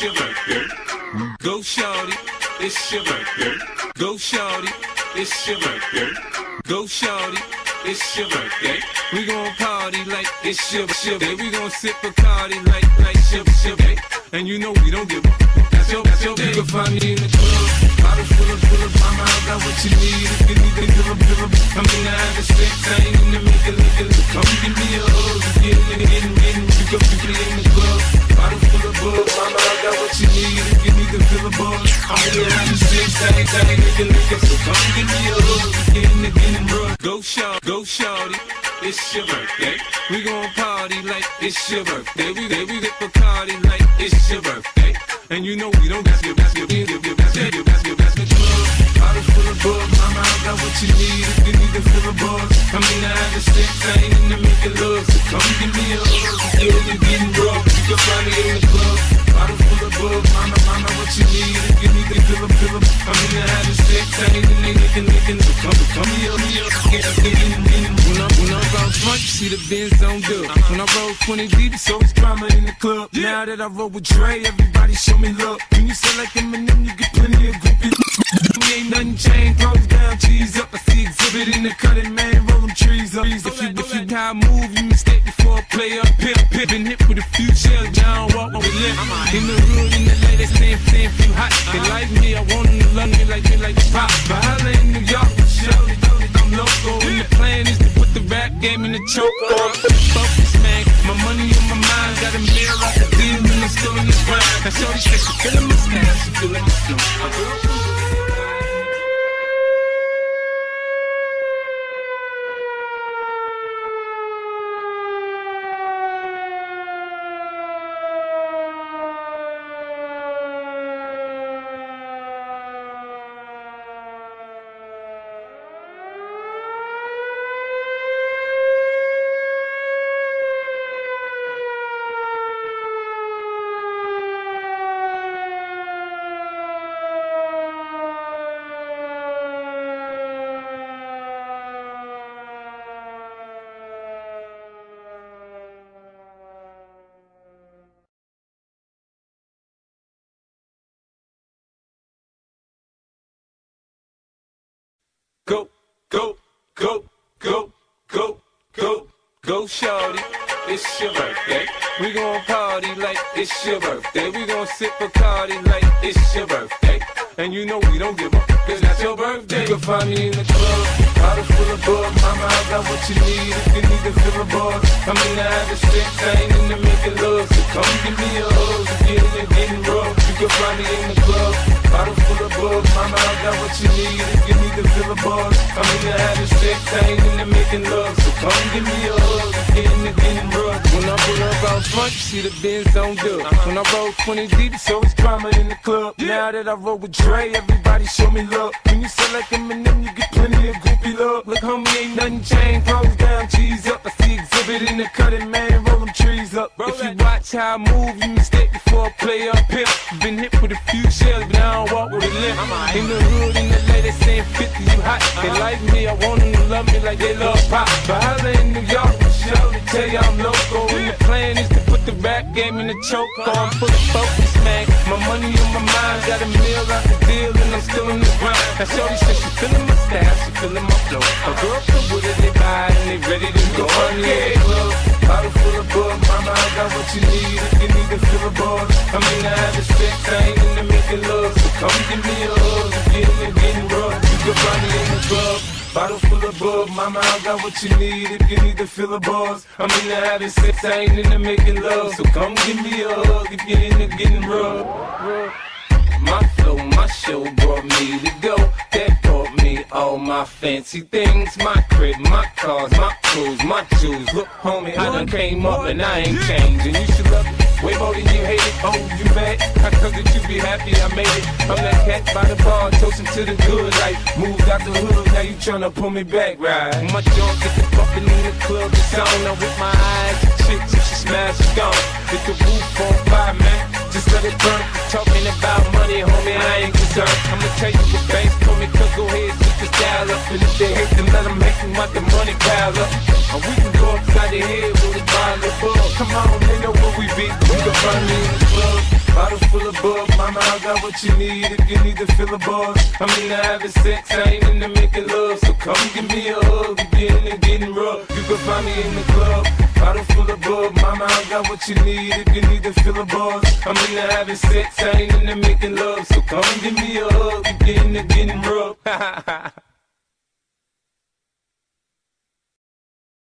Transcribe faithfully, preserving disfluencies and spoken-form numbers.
it's your birthday. Go shorty, it's your birthday. Go shorty, it's your birthday. Go shorty, it's your birthday. We gon' party like it's your birthday. We gon' sip a party like like it's your birthday. And you know we don't give a fuck. That's your, that's your day. You can find me in the club, bottle full of, full of mama. I got what you need. If you need to fill up, fill up. I'm in the have a sex, I ain't in the make it look it. Come give me a hug, get in, get in, get in. You can be in the club, bottle full of bug. Mama, I got what you need. If you need to fill a bug, I'm in the have a sex, I ain't, I ain't make it look it. So come give me a hug, get in, get in, bro. Go short, go shorty. It's your birthday. We gon' party like it's your birthday. We we get the party like it's your birthday. And you know we don't got your best, your best, your best, your best, your best, your club. Bottle full of bug, mama, I got what you need. If you need to fill a bug, I'm in the have a sex, I ain't in the make it love. So come give me a hug, yeah, you're getting rough. You can find me in the club. Bottle full of bug, mama, mama, what you need. If you need to fill a, fill a, I'm in the have a sex, I ain't in the licking, licking. So come, come here, me up, get up, get in, get in. When I, when I roll front, you see the Benz on good. When I roll twenty deep, it's always drama in the club. Now that I roll with Dre, everybody show me love. When you sell like Eminem, you get plenty of groupies. We ain't nothing changed, close down, cheese up. I see exhibit in the cutting, man, roll them trees up. If you, if you how I move, you mistake before I play up. Pip, pip, been hit with a few shells, down, walk over lip. In the hood, in the ladies, saying, saying, feel hot. They like me, I want them to love me like me, like pop. But holla in New York, Shirley, I'm loco. And the plan is to put the rap game in the choke on. Focus, man, my money on my mind. Got a mirror out the deal, and I'm still in the grind. Now, shorty said she feelin' my style, she feelin' my flow. Go, go, go, go, go, go, go, shorty, it's your birthday. We gon' party like it's your birthday. We gon' sip a party like it's your birthday. And you know we don't give up, cause that's your birthday. You can find me in the club, bottle full of bug. Mama, I got what you need if you need to fill a bug. I'm in the have a sex, I ain't in the making love. So come give me a hug, if you're in the getting rough. You can find me in the club, bottle full of bug. Mama, I got what you need if you need to fill a bug. I'm in the have a sex, I ain't in the making love. So come give me a hug, if you're in the getting rough. When I pull up out front, you see the Benz on good. When I roll twenty deep, it's always drama in the club. Now that I roll with Dre, everybody show me love. When you sell like Eminem, you get plenty of groupie love. Look, homie, ain't nothing changed. Close down, cheese up. I see exhibit in the cutting, man, roll them trees up. If you watch how I move, you mistake before I play up here. Been hit with a few shells, but I don't walk with a limp. In the hood, in the ladies saying fifty, you hot. They like me, I want them to love me like they love pop. But holla in New York, Michelle, they tell you I'm loco. And the plan is to put the rap game in the choke. I'm fully focused, man. My money on my mind, got a meal out the deal, and I'm still in the grind. Now shorty said she feelin' my style, she feelin' my flow. A girl come with it, they buy it, and they ready to go. Honey, yeah, club, bottle full of bug. Mama, I got what you need if you need to fill a bug. I'm in the have a sex, I ain't in the making love. So come give me a hug, if you're in the getting rough. You can find me in the club, bottle full of bug. Mama, I got what you need if you need to fill a buzz. I'm in the having sex, I ain't in the making love. So come give me a hug if you're in the getting rough. My flow, my show brought me to go. That brought me all my fancy things. My crib, my cars, my clothes, my jewels. Look, homie, I done came up and I ain't changed. And you should love it way more than you hate it. Oh, you mad? How come that you be happy I made it? I'm that cat by the bar, toasting to the good life. Moved out the hood, now you tryna pull me back, right? My junk get the bumping in the club, it's on. Now with my eyes, the chicks, if she smash, she gone. Hit the roof on fire, man. Just let it burn. Talking about money, homie, I ain't concerned. I'ma tell you what banks told me, cause go ahead, switch the style up. And if they hate, then let them hate them, let the money pile up. And we can go upside the head with a bottle of bug. Come on, they know where we be. You can find me in the club, bottle full of mama, I got what you need if you need to feel a buzz. I'm into having sex, I ain't into making love. So come give me a hug, again and getting rough. You can find me in the club, bottle full of bug. Mama, I got what you need if you need to feel a buzz. I'm into having sex, I ain't into making love. So come give me a hug, again and getting rough.